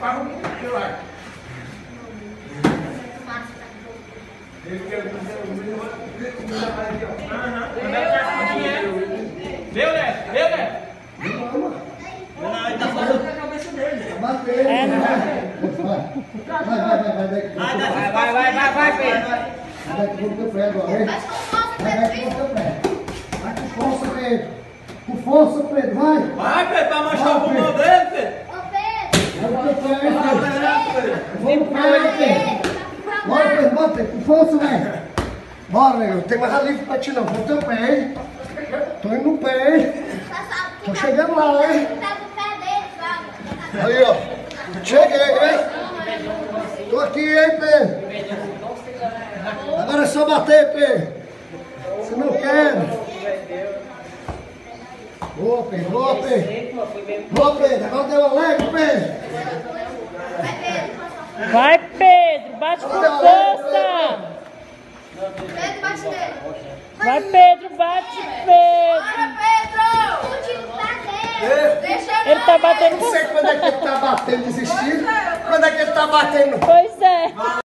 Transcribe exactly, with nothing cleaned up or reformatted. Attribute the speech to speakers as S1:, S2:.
S1: para o mundo, eu acho. Ele quer fazer o menino, Meu, né? Meu, né? Não, ele tá fazendo a cabeça dele.
S2: É, não.
S1: Vai, vai, vai, vai, vai, Pedro.
S2: Vai com o teu pé agora, hein? Vai com o teu pé. Vai com força, Pedro. Com força, Pedro, vai.
S1: Vai, Pedro, pra manchar o pulmão dele, Pedro.
S2: Vai com o teu pé, Pedro. Vamos pro pé, Pedro. Bora, Pedro, bora, Pedro. Com força, velho. Bora, negão. Tem mais alívio pra ti, não. Com o teu pé, hein? Tô indo no pé, hein? Tô chegando lá, hein? Aí, ó. Cheguei, hein? Tô aqui, hein, Pedro? Agora é só bater, Pedro. Se não quer. Boa, Pedro. Boa, Pedro. Boa, Pedro. Agora deu alegre, Pedro.
S3: Vai, Pedro. Bate com força.
S4: Pedro, bate nele.
S3: Vai, Pedro. Bate, Pedro.
S4: Bora, Pedro! Deixa
S3: Ele tá batendo.
S2: Não sei quando é que ele tá batendo, desistindo. Quando é que ele tá batendo?
S3: Pois é.